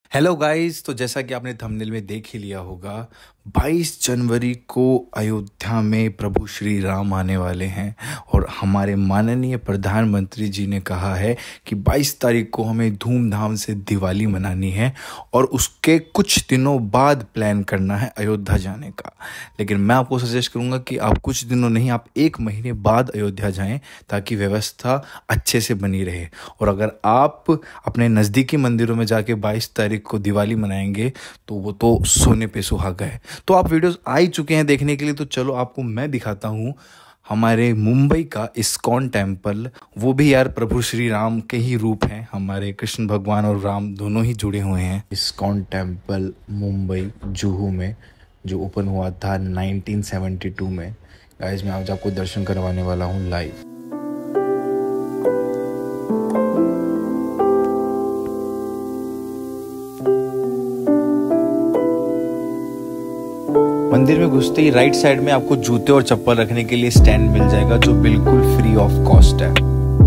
Hello guys, तो जैसा कि आपने थंबनेल में देख ही लिया होगा, 22 जनवरी को अयोध्या में प्रभु श्री राम आने वाले हैं। और हमारे माननीय प्रधानमंत्री जी ने कहा है कि 22 तारीख को हमें धूमधाम से दिवाली मनानी है और उसके कुछ दिनों बाद प्लान करना है अयोध्या जाने का। लेकिन मैं आपको सजेस्ट करूंगा कि आप कुछ दिनों नहीं, आप 1 महीने बाद अयोध्या जाएं ताकि व्यवस्था अच्छे से बनी रहे। और अगर आप अपने नज़दीकी मंदिरों में जाके 22 तारीख को दिवाली मनाएंगे तो वो तो सोने पे सुहागा है। तो आप वीडियोस आ ही चुके हैं देखने के लिए, तो चलो आपको मैं दिखाता हूँ हमारे मुंबई का इस्कॉन टेम्पल। वो भी यार प्रभु श्री राम के ही रूप हैं, हमारे कृष्ण भगवान और राम दोनों ही जुड़े हुए हैं। इस्कॉन टेम्पल मुंबई जुहू में जो ओपन हुआ था 1972 में। गाइस मैं आज आपको दर्शन करवाने वाला हूँ लाइव। मंदिर में घुसते ही राइट साइड में आपको जूते और चप्पल रखने के लिए स्टैंड मिल जाएगा जो बिल्कुल फ्री ऑफ कॉस्ट है।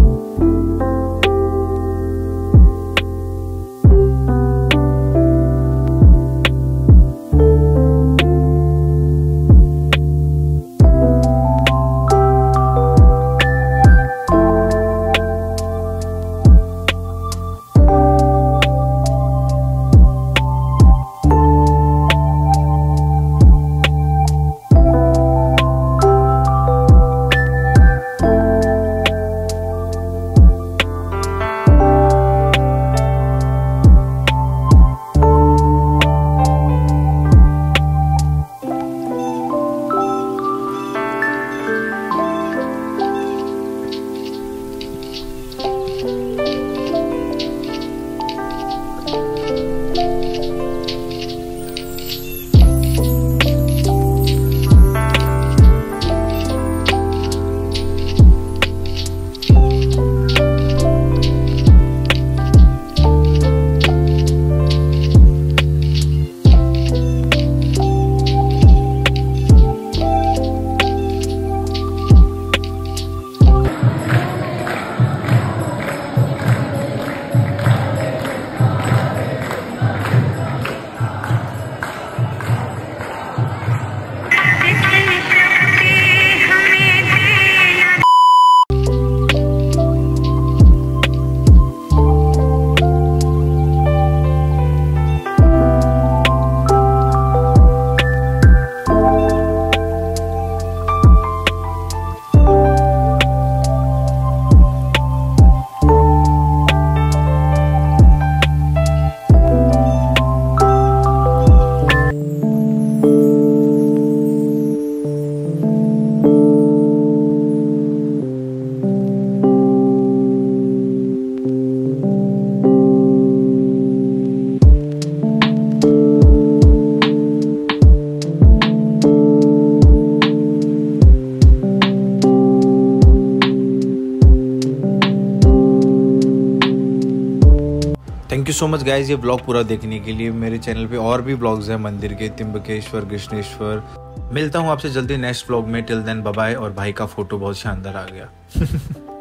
Thank you so much guys ये ब्लॉग पूरा देखने के लिए। मेरे चैनल पे और भी ब्लॉग्स हैं मंदिर के, त्र्यंबकेश्वर, कृष्णेश्वर। मिलता हूँ आपसे जल्दी नेक्स्ट ब्लॉग में। Till then bye bye. और भाई का फोटो बहुत शानदार आ गया।